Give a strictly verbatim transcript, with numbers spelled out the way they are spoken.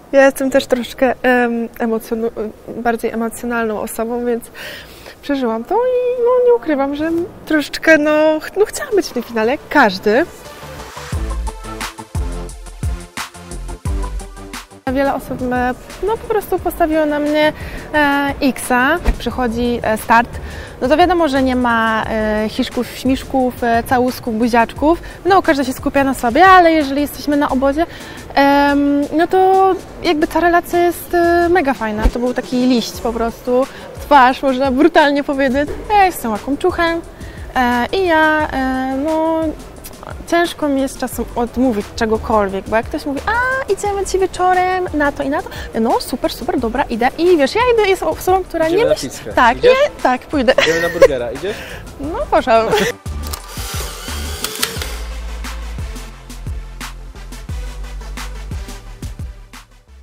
Ja jestem też troszkę um, emocjon bardziej emocjonalną osobą, więc przeżyłam to i no, nie ukrywam, że troszeczkę no, ch no chciałam być w tym finale, jak każdy. Wiele osób no, po prostu postawiło na mnie e, X-a. Jak przychodzi start, no to wiadomo, że nie ma e, hiszków, śmiszków, e, całusków, buziaczków. No każdy się skupia na sobie, ale jeżeli jesteśmy na obozie, e, no to jakby ta relacja jest e, mega fajna. To był taki liść po prostu, twarz, można brutalnie powiedzieć. Ja jestem łakomczuchem e, i ja e, no ciężko mi jest czasem odmówić czegokolwiek, bo jak ktoś mówi, a idziemy ci wieczorem na to i na to, no super, super, dobra, idę i wiesz, ja idę, jest osobą, która Idziemy nie na myśli, pizzkę. tak, Idziesz? nie, tak, pójdę. Idziemy na burgera, idziesz? No, proszę.